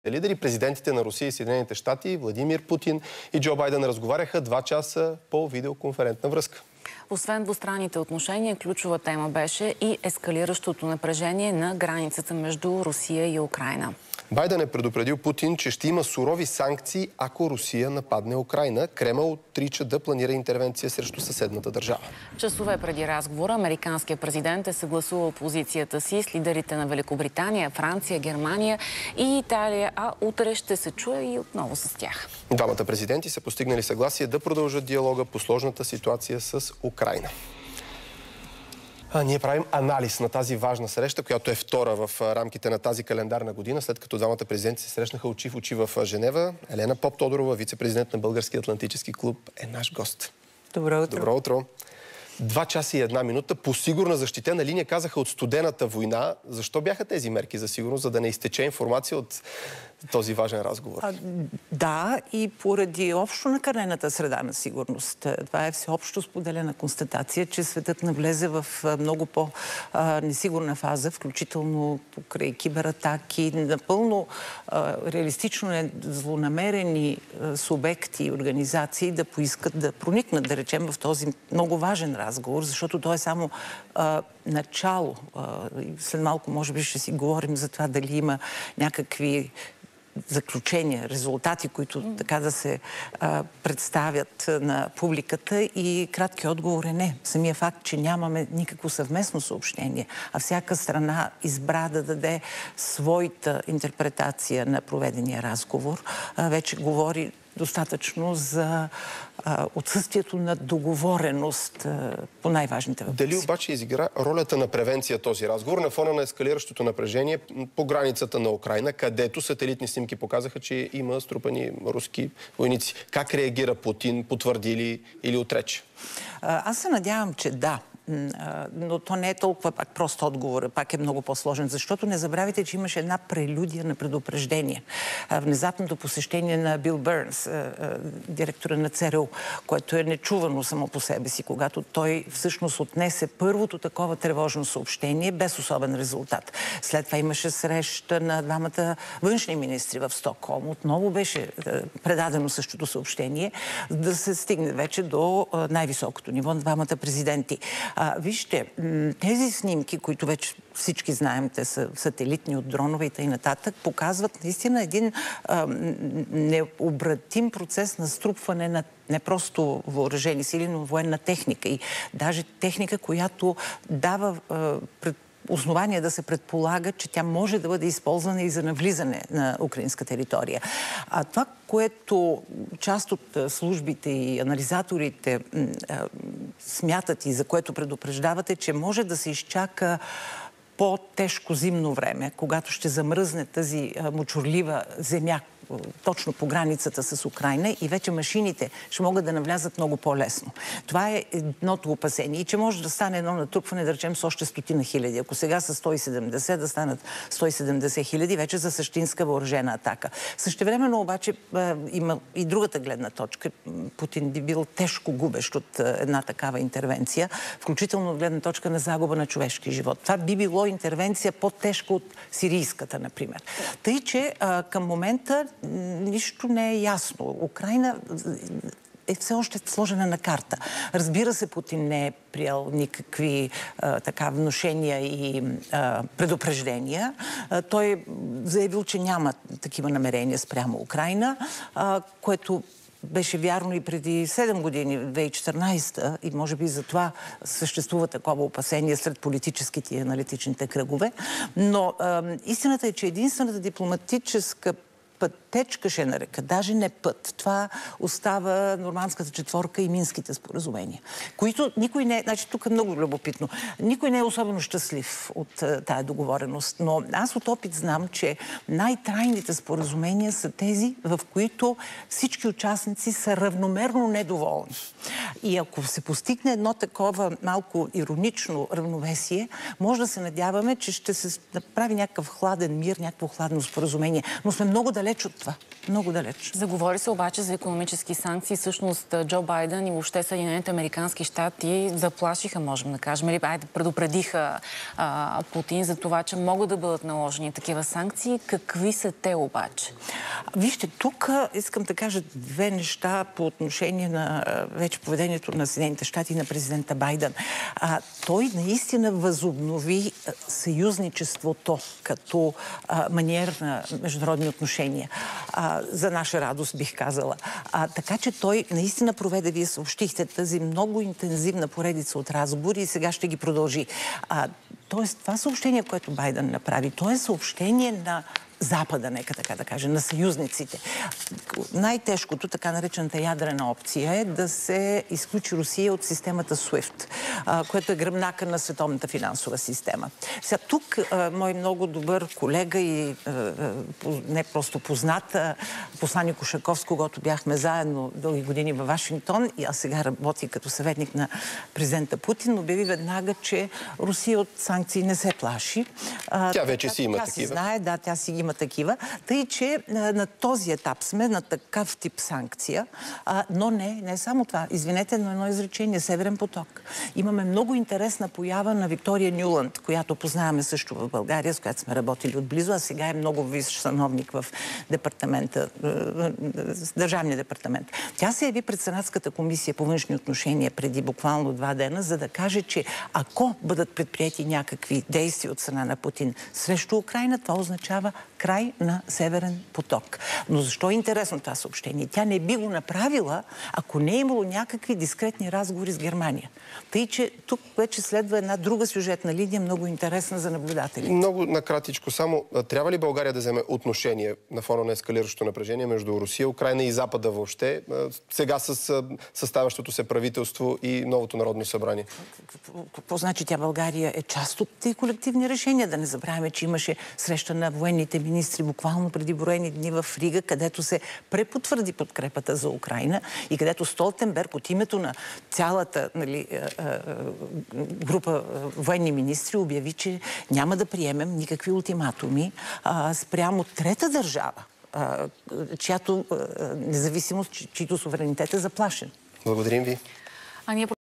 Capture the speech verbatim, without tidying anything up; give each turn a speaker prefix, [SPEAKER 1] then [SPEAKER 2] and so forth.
[SPEAKER 1] лидери. Президентите на Русия и Съединените щати, Владимир Путин и Джо Байден разговаряха два часа по видеоконферентна връзка.
[SPEAKER 2] Освен двустранните отношения, ключова тема беше и ескалиращото напрежение на границата между Русия и Украйна.
[SPEAKER 1] Байден е предупредил Путин, че ще има сурови санкции, ако Русия нападне Украйна. Кремъл отрича да планира интервенция срещу съседната държава.
[SPEAKER 2] Часове преди разговора, американският президент е съгласувал позицията си с лидерите на Великобритания, Франция, Германия и Италия, а утре ще се чуе и отново с тях.
[SPEAKER 1] Двамата президенти са постигнали съгласие да продължат диалога по сложната ситуация с Украйна. А, ние правим анализ на тази важна среща, която е втора в рамките на тази календарна година, след като двамата президенти се срещнаха очи в очи в Женева. Елена Поп-Тодорова, вице-президент на Българския атлантически клуб, е наш гост.
[SPEAKER 3] Добро утро.
[SPEAKER 1] Добро утро. Два часа и една минута по сигурна защитена линия, казаха, от студената война. Защо бяха тези мерки за сигурност, за да не изтече информация от този важен разговор?
[SPEAKER 3] А, да, и поради общо накърнената среда на сигурност. Това е всеобщо споделена констатация, че светът навлезе в много по-несигурна фаза, включително покрай кибератаки, напълно а, реалистично злонамерени а, субекти и организации да поискат да проникнат, да речем, в този много важен разговор, защото то е само а, начало. А, след малко, може би, ще си говорим за това дали има някакви заключения, резултати, които така да се а, представят на публиката, и кратки отговор е не. Самия факт, че нямаме никакво съвместно съобщение, а всяка страна избра да даде своята интерпретация на проведения разговор, а, вече говори достатъчно за а, отсъствието на договореност а, по най-важните въпроси.
[SPEAKER 1] Дали обаче изигра ролята на превенция този разговор на фона на ескалиращото напрежение по границата на Украйна, където сателитни снимки показаха, че има струпани руски войници? Как реагира Путин? Потвърди ли или отрече?
[SPEAKER 3] А, аз се надявам, че да. Но то не е толкова пак прост отговор, пак е много по-сложен, защото не забравяйте, че имаше една прелюдия на предупреждение. Внезапното посещение на Бил Бърнс, директора на ЦРУ, което е нечувано само по себе си, когато той всъщност отнесе първото такова тревожно съобщение без особен резултат. След това имаше среща на двамата външни министри в Стокхолм. Отново беше предадено същото съобщение, да се стигне вече до най-високото ниво на двамата президенти. А, вижте, тези снимки, които вече всички знаем, те са сателитни от дронове и т.н., показват наистина един а, необратим процес на струпване на не просто въоръжени сили, но военна техника. И даже техника, която дава а, пред основание да се предполага, че тя може да бъде използвана и за навлизане на украинска територия. А това, което част от службите и анализаторите смятат и за което предупреждавате, че може да се изчака по-тежко зимно време, когато ще замръзне тази мочурлива земя точно по границата с Украйна и вече машините ще могат да навлязат много по-лесно. Това е едното опасение. И че може да стане едно натрупване, да речем, с още стотина хиляди. Ако сега са сто и седемдесет, да станат сто и седемдесет хиляди, вече за същинска въоръжена атака. Същевременно обаче има и другата гледна точка. Путин би бил тежко губещ от една такава интервенция, включително от гледна точка на загуба на човешки живот. Това би било интервенция по-тежка от сирийската, например. Тъй, че а, към момента нищо не е ясно. Украйна е все още сложена на карта. Разбира се, Путин не е приел никакви а, така внушения и а, предупреждения. А, той е заявил, че няма такива намерения спрямо Украйна, а, което беше вярно и преди седем години, две хиляди и четиринадесета, и може би за това съществува такова опасение сред политическите и аналитичните кръгове. Но а, истината е, че единствената дипломатическа пътечка ще нарека, даже не път. Това остава Нормандската четворка и Минските споразумения, които никой не е, значи тук е много любопитно, никой не е особено щастлив от а, тая договореност, но аз от опит знам, че най-трайните споразумения са тези, в които всички участници са равномерно недоволни. И ако се постигне едно такова малко иронично равновесие, може да се надяваме, че ще се направи някакъв хладен мир, някакво хладно споразумение, но сме много далеч далеч от това. Много далеч.
[SPEAKER 2] Заговори се обаче за икономически санкции. Всъщност Джо Байден и въобще Съединените американски щати заплашиха, можем да кажем, или айде, предупредиха а, Путин за това, че могат да бъдат наложени такива санкции. Какви са те обаче?
[SPEAKER 3] Вижте, тук искам да кажа две неща по отношение на вече поведението на Съединените щати и на президента Байден. А, той наистина възобнови съюзничеството като а, маниер на международни отношения. А, за наша радост, бих казала. А, така че той наистина проведе, вие съобщихте, тази много интензивна поредица от разговори и сега ще ги продължи. А, тоест, това съобщение, което Байден направи, то е съобщение на Запада, нека така да кажа, на съюзниците. Най-тежкото, така наречената ядрена опция, е да се изключи Русия от системата суифт, което е гръбнака на световната финансова система. Сега тук мой много добър колега и не просто познат посланик Ушаков, с когото бяхме заедно дълги години във Вашингтон, а сега работи като съветник на президента Путин, обяви веднага, че Русия от санкции не се плаши.
[SPEAKER 1] Тя вече си има
[SPEAKER 3] тя
[SPEAKER 1] такива.
[SPEAKER 3] Си знае, да, тя си има такива. Тъй, че на, на този етап сме на такъв тип санкция, а, но не, не само това. Извинете, но едно изречение. Северен поток. Имаме много интересна поява на Виктория Нюланд, която познаваме също в България, с която сме работили отблизо, а сега е много висш сановник в департамента, държавния департамент. Тя се яви пред Сенатската комисия по външни отношения преди буквално два дена, за да каже, че ако бъдат предприяти някакви действия от страна на Путин срещу Украйна, това означава край на Северен поток. Но защо е интересно това съобщение? Тя не би го направила, ако не е имало някакви дискретни разговори с Германия. Тъй, че тук вече следва една друга сюжетна линия, много интересна за наблюдатели.
[SPEAKER 1] Много накратичко само. Трябва ли България да вземе отношение на фона на ескалиращото напрежение между Русия, Украйна и Запада въобще, сега с съставящото се правителство и новото Народно събрание?
[SPEAKER 3] Какво значи тя България е част от тези колективни решения? Да не забравяме, че имаше среща на военните министри буквално преди броени дни в Рига, където се препотвърди подкрепата за Украйна и където Столтенберг от името на цялата, нали, група военни министри обяви, че няма да приемем никакви ултиматуми а, спрямо трета държава, а, чиято а, независимост, чието суверенитет е заплашен.
[SPEAKER 1] Благодарим ви.
[SPEAKER 2] А ние